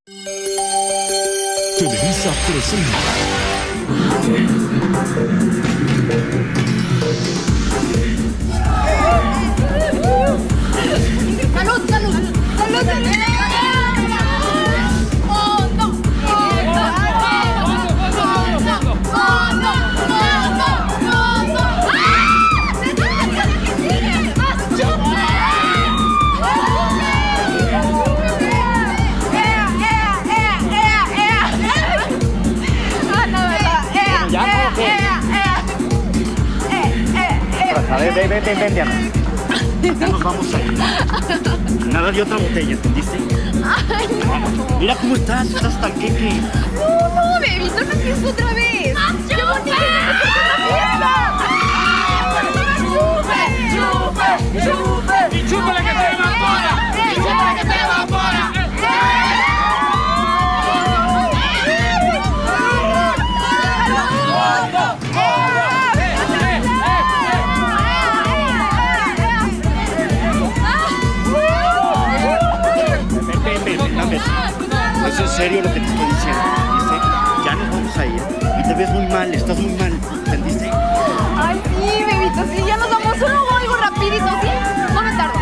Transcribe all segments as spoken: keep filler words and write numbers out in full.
Televisa presenta. ¡Salud, salud! ¡Salud, salud! ¡Oh, no! ¡Oh, no! ¡Oh, no! ¡Oh, no! ¡Oh, no! ¡Ah! ¡Se trata de que sigue! ¡Más chupa! ¡Ea, ea, ea, ea, ea! ¡Ah, no, verdad! ¡Ea, ea, ea, ea! ¡Eh, eh, eh! A ver, ven, ven, ven, ven, Diana. Ya nos vamos a ir. Nada de otra botella, ¿entendiste? ¡Ay, no! Mira cómo estás, estás tan queque. No, no, bebito, no empiezo otra vez. ¡Qué bonito es la fiesta! ¡Chupe, chupe, chupe! ¡Y chúpale que te evapora! ¡Y chúpale que te evapora! Ven, ven, ven, ven. No es en serio lo que te estoy diciendo, ¿entendiste? Ya nos vamos a ir y te ves muy mal, estás muy mal, ¿entendiste? Ay, sí, bebito, sí, ya nos vamos. Solo hago algo rapidito, ¿sí? No me tardo.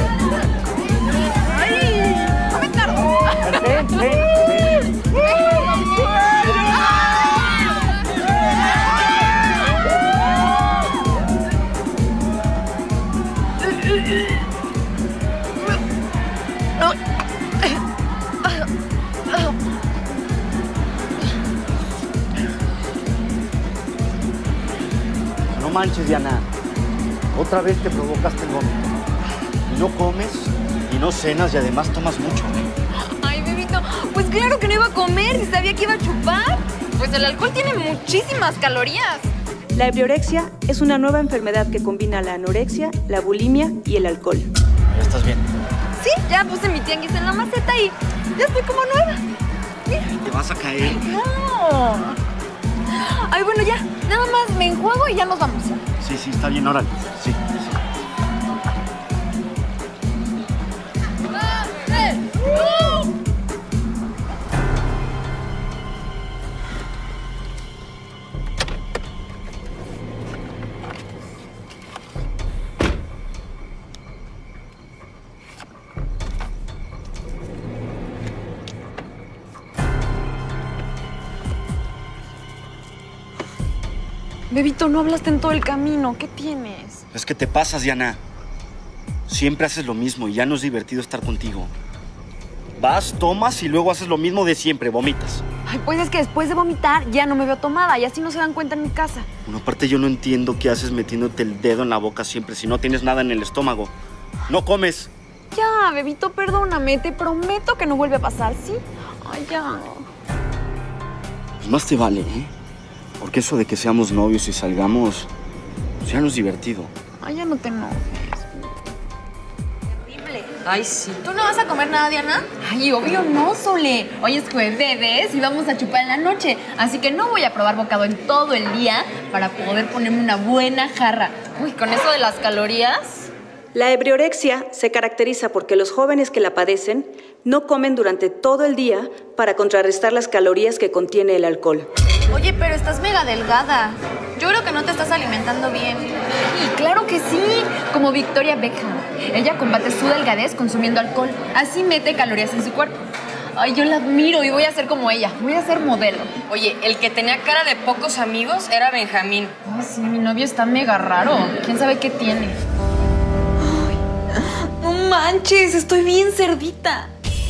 Ay, no me tardo. Ven, ven, ven. No manches, Diana. Otra vez te provocaste el vómito. Y no comes, y no cenas, y además tomas mucho. Ay, bebito, pues claro que no iba a comer, si sabía que iba a chupar. Pues el alcohol tiene muchísimas calorías. La ebriorexia es una nueva enfermedad que combina la anorexia, la bulimia y el alcohol. ¿Ya estás bien? Sí, ya puse mi tianguis en la maceta y ya estoy como nueva. Mira. Te vas a caer. No. Ay, bueno, ya. Nada más me enjuago y ya nos vamos. Sí, sí, está bien, órale. Sí, sí. Bebito, no hablaste en todo el camino. ¿Qué tienes? Es que te pasas, Diana. Siempre haces lo mismo y ya no es divertido estar contigo. Vas, tomas y luego haces lo mismo de siempre, vomitas. Ay, pues es que después de vomitar ya no me veo tomada y así no se dan cuenta en mi casa. Bueno, aparte yo no entiendo qué haces metiéndote el dedo en la boca siempre si no tienes nada en el estómago. No comes. Ya, bebito, perdóname. Te prometo que no vuelve a pasar, ¿sí? Ay, ya. Pues más te vale, ¿eh? Porque eso de que seamos novios y salgamos, pues ya no es divertido. Ay, ya no te enojes. Terrible. Ay, sí. ¿Tú no vas a comer nada, Diana? Ay, obvio no, Sole. Hoy es jueves y vamos a chupar en la noche. Así que no voy a probar bocado en todo el día para poder ponerme una buena jarra. Uy, con eso de las calorías. La ebriorexia se caracteriza porque los jóvenes que la padecen no comen durante todo el día para contrarrestar las calorías que contiene el alcohol. Oye, pero estás mega delgada. Yo creo que no te estás alimentando bien. Y claro que sí, como Victoria Beckham. Ella combate su delgadez consumiendo alcohol. Así mete calorías en su cuerpo. Ay, yo la admiro y voy a ser como ella. Voy a ser modelo. Oye, el que tenía cara de pocos amigos era Benjamín. Ay, sí, mi novio está mega raro. ¿Quién sabe qué tiene? Ay, no manches, estoy bien cerdita.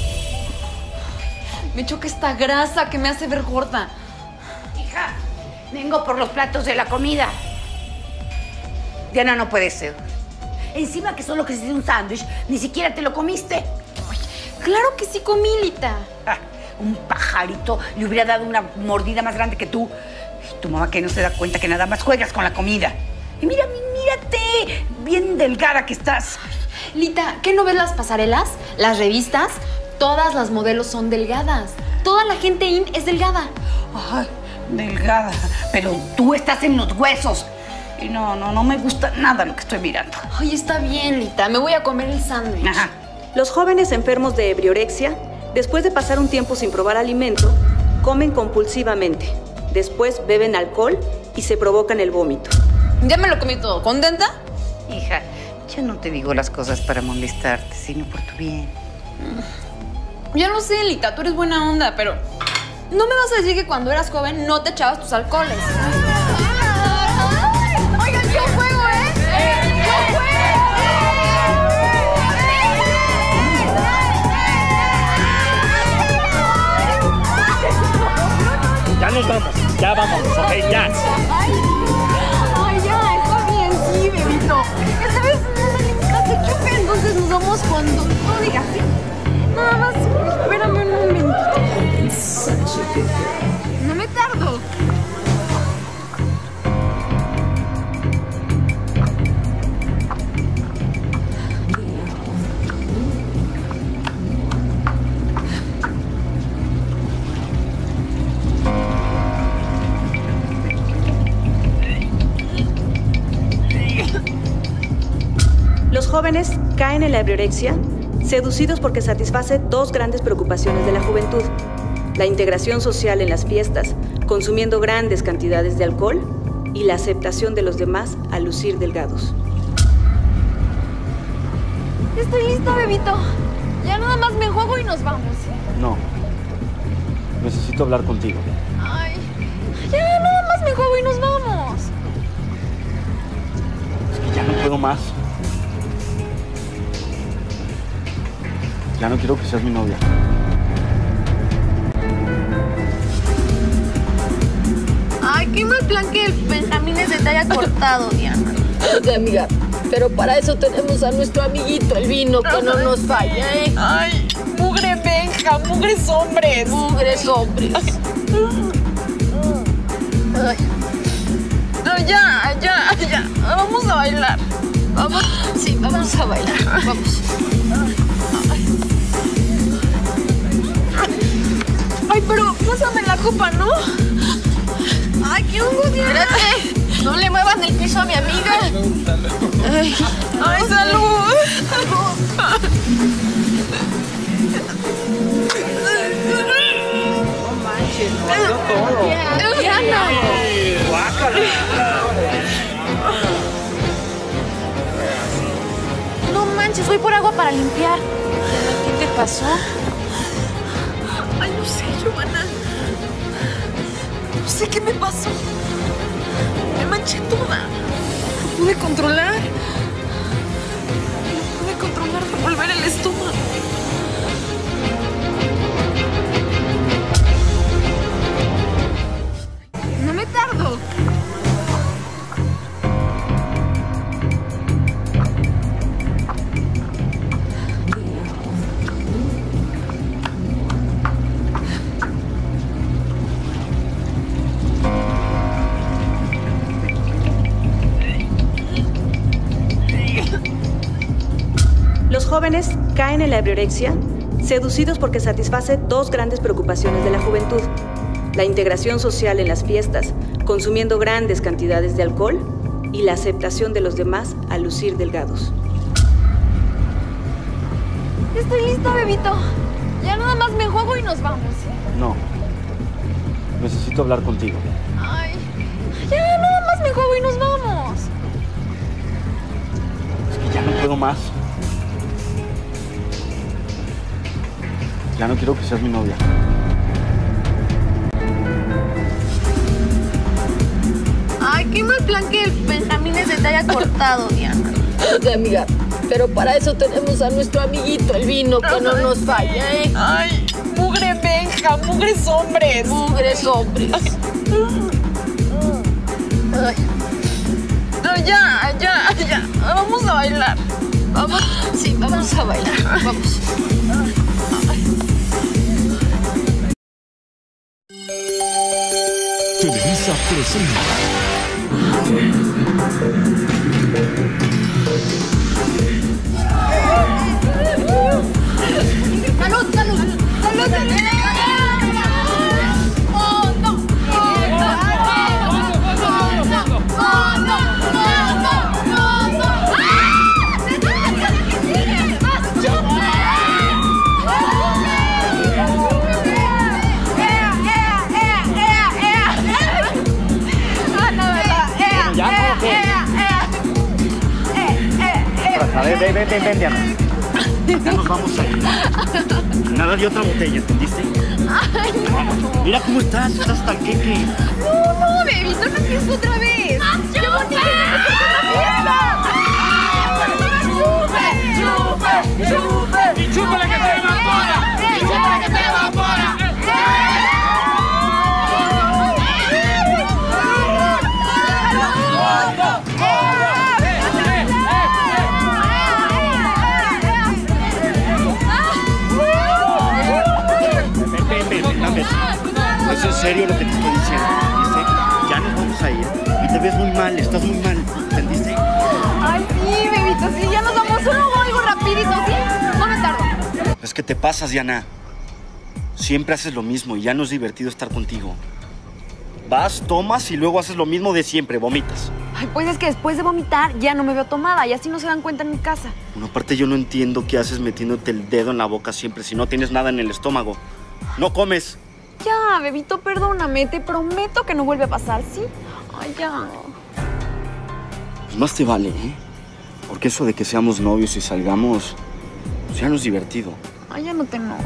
Me choca esta grasa que me hace ver gorda. Hija, vengo por los platos de la comida. Diana, no puede ser. Encima que solo que se hizo un sándwich, ni siquiera te lo comiste. Ay, claro que sí comí, Lita. Ah, un pajarito le hubiera dado una mordida más grande que tú. Tu mamá que no se da cuenta que nada más juegas con la comida. Y mira, mírate, bien delgada que estás. Lita, ¿qué no ves las pasarelas? Las revistas, todas las modelos son delgadas. Toda la gente in es delgada. Ay, delgada. Pero tú estás en los huesos. Y no, no, no me gusta nada lo que estoy mirando. Ay, está bien, Lita. Me voy a comer el sándwich. Ajá. Los jóvenes enfermos de ebriorexia Después de pasar un tiempo sin probar alimento, comen compulsivamente. Después beben alcohol y se provocan el vómito. Ya me lo comí todo. ¿Contenta? Hija, ya no te digo las cosas para molestarte, sino por tu bien. Ya lo sé, Lita, tú eres buena onda, pero no me vas a decir que cuando eras joven no te echabas tus alcoholes. Oigan, yo juego, ¿eh? ¡Yo juego! Ya nos vamos, ya vamos, ok, ya. Ay, ya, está bien, sí, bebito. Esta vez no se choca, entonces nos vamos cuando tú digas, ¿sí? Nada más, espérame un momento. No me tardo. Los jóvenes caen en la ebriorexia, seducidos porque satisface dos grandes preocupaciones de la juventud: la integración social en las fiestas, consumiendo grandes cantidades de alcohol, y la aceptación de los demás al lucir delgados. Estoy lista, bebito. Ya nada más me juego y nos vamos. No. Necesito hablar contigo. Ay, ya nada más me juego y nos vamos. Es que ya no puedo más. Ya no quiero que seas mi novia. Ay, qué mal plan que el Benjamín se te haya cortado, Diana. Oye, amiga, pero para eso tenemos a nuestro amiguito, el vino, que no nos falla, ¿eh? Ay, mugre Benja, mugres hombres. Mugres hombres. Ay. No, ya, ya, ya. Vamos a bailar. Vamos, sí, vamos a bailar. Vamos. Ay, pero pásame la copa, ¿no? Ay, qué hongo, Diana. Espérate, no le muevan el piso a mi amiga. Ay, ay, salud. No manches, no valió todo. Diana. No manches, voy por agua para limpiar. ¿Qué te pasó? Ay, no sé, Giovanna. No sé qué me pasó. Me manché toda. No pude controlar. No pude controlar revolver el estómago. No me tardo. Los jóvenes caen en la ebriorexia, seducidos porque satisface dos grandes preocupaciones de la juventud: la integración social en las fiestas, consumiendo grandes cantidades de alcohol, y la aceptación de los demás al lucir delgados. Estoy lista, bebito. Ya nada más me juego y nos vamos. No. Necesito hablar contigo. Ay, ya nada más me juego y nos vamos. Es que ya no puedo más. Ya no quiero que seas mi novia. Ay, qué mal plan que el Benjamín se te haya cortado, Diana. Oye, amiga, pero para eso tenemos a nuestro amiguito, el vino, que no nos falla, ¿eh? Ay, mugre Benja, mugres hombres. Mugres hombres. Ay. No, ya, ya, ya. Vamos a bailar. Vamos, sí, vamos a bailar. Vamos. Televisa presenta. ¡Salud, salud! ¡Salud! ¡Oh, no! ¡Oh, no! ¡Oh, no! ¡Ah! ven, ven, ven, ven, Diana. Ya nos vamos a ir. Nada de otra botella, ¿entendiste? Ay, no. Mira cómo estás, estás tan queque. No, no, bebito, no empiezo otra vez. ¡Qué bonito! ¡Chupe! ¡Chupe! ¡Chupe! ¡Y chúpale que te evapora! ¡Y chúpale que te evapora! ¿Es en serio lo que te estoy diciendo? ¿Entendiste? Ya nos vamos a ir y te ves muy mal, estás muy mal, ¿entendiste? Ay, sí, bebito, sí, ya nos vamos. Solo hago algo rapidito, ¿sí? No me tardo. Es que te pasas, Diana. Siempre haces lo mismo y ya no es divertido estar contigo. Vas, tomas y luego haces lo mismo de siempre, vomitas. Ay, pues es que después de vomitar ya no me veo tomada y así no se dan cuenta en mi casa. Bueno, aparte yo no entiendo qué haces metiéndote el dedo en la boca siempre si no tienes nada en el estómago. No comes. Ya, bebito, perdóname, te prometo que no vuelve a pasar, ¿sí? Ay, ya. Pues más te vale, ¿eh? Porque eso de que seamos novios y salgamos, pues ya no es divertido. Ay, ya no te enojes.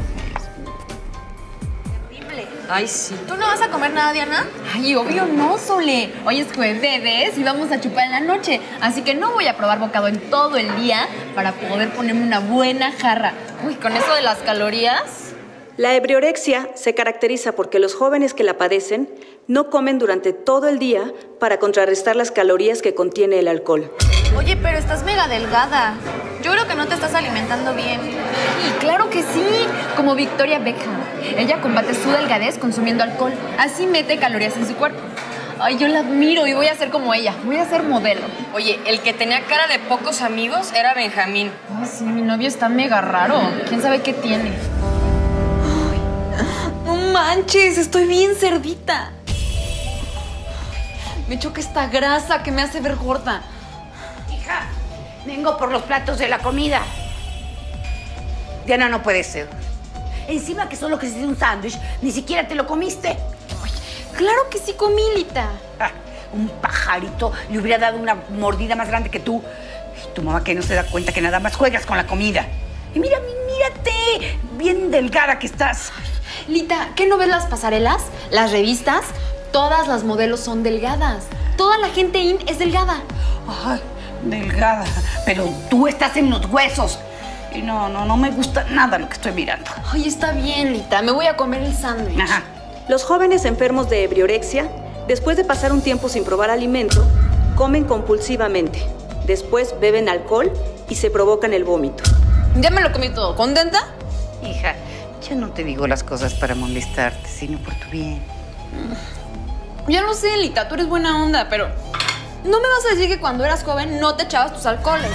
Ay, sí. ¿Tú no vas a comer nada, Diana? Ay, obvio no, Sole. Hoy es jueves y vamos a chupar en la noche. Así que no voy a probar bocado en todo el día para poder ponerme una buena jarra. Uy, con eso de las calorías... La ebriorexia se caracteriza porque los jóvenes que la padecen no comen durante todo el día para contrarrestar las calorías que contiene el alcohol. Oye, pero estás mega delgada. Yo creo que no te estás alimentando bien. Y claro que sí, como Victoria Beckham. Ella combate su delgadez consumiendo alcohol. Así mete calorías en su cuerpo. Ay, yo la admiro y voy a ser como ella. Voy a ser modelo. Oye, el que tenía cara de pocos amigos era Benjamín. Ay, sí, mi novio está mega raro. ¿Quién sabe qué tiene? No manches, estoy bien cerdita. Me choca esta grasa que me hace ver gorda. Hija, vengo por los platos de la comida. Diana, no puede ser. Encima que solo que hiciste un sándwich, ni siquiera te lo comiste. Ay, claro que sí comí, Lita. Ah, un pajarito le hubiera dado una mordida más grande que tú. Y tu mamá que no se da cuenta que nada más juegas con la comida. Y mira, mírate, bien delgada que estás. Lita, ¿qué no ves las pasarelas? Las revistas, todas las modelos son delgadas. Toda la gente in es delgada. Ay, delgada. Pero tú estás en los huesos. Y no, no, no me gusta nada lo que estoy mirando. Ay, está bien, Lita. Me voy a comer el sándwich. Ajá. Los jóvenes enfermos de ebriorexia, después de pasar un tiempo sin probar alimento, comen compulsivamente. Después beben alcohol y se provocan el vómito. Ya me lo comí todo. ¿Contenta? Hija, yo no te digo las cosas para molestarte, sino por tu bien. Ya lo sé, Lita, tú eres buena onda, pero no me vas a decir que cuando eras joven no te echabas tus alcoholes.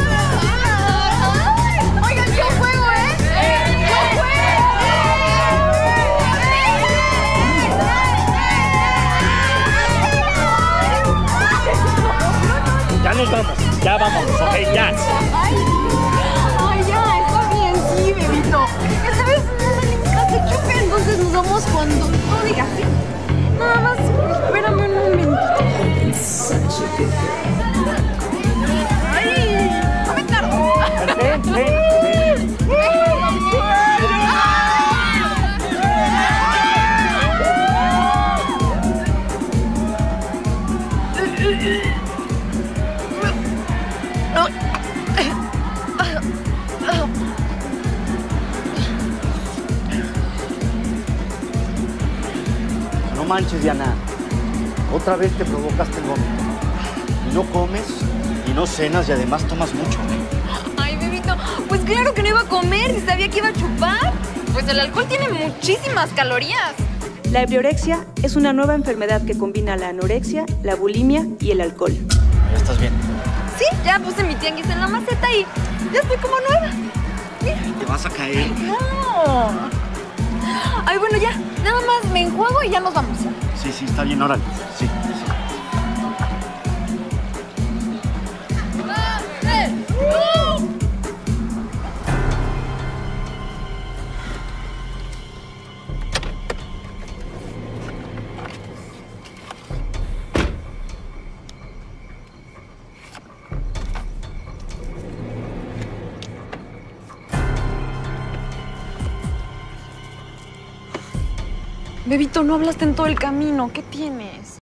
Oigan, yo juego, ¿eh? ¡Yo Ya nos vamos, ya vamos, ok, ya. Ay, ay, ya, está bien, sí, bebito. Esta vez no me limpias el chupe, entonces nos vamos cuando tú digas sí. Nada más, espérame un momentito. Ay, no me tardo. Ven, ven, ven. No manches, Diana. Otra vez te provocaste el vómito. Y no comes, y no cenas, y además tomas mucho. Ay, bebito, pues claro que no iba a comer si sabía que iba a chupar. Pues el alcohol tiene muchísimas calorías. La ebriorexia es una nueva enfermedad que combina la anorexia, la bulimia y el alcohol. Ya estás bien. Sí, ya puse mi tianguis en la maceta y ya estoy como nueva. Mira. Te vas a caer. No. Ay, bueno, ya. Nada más me enjuago y ya nos vamos. Sí, sí, está bien, órale. Sí, sí. Bebito, no hablaste en todo el camino. ¿Qué tienes?